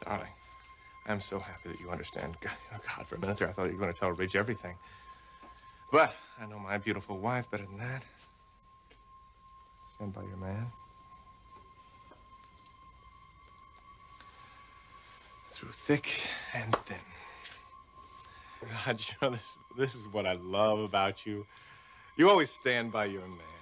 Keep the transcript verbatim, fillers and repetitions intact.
Darling, I'm so happy that you understand. God, oh God, for a minute there, I thought you were going to tell Ridge everything. But I know my beautiful wife better than that. Stand by your man. Through thick and thin. God, you know, this, this is what I love about you. You always stand by your man.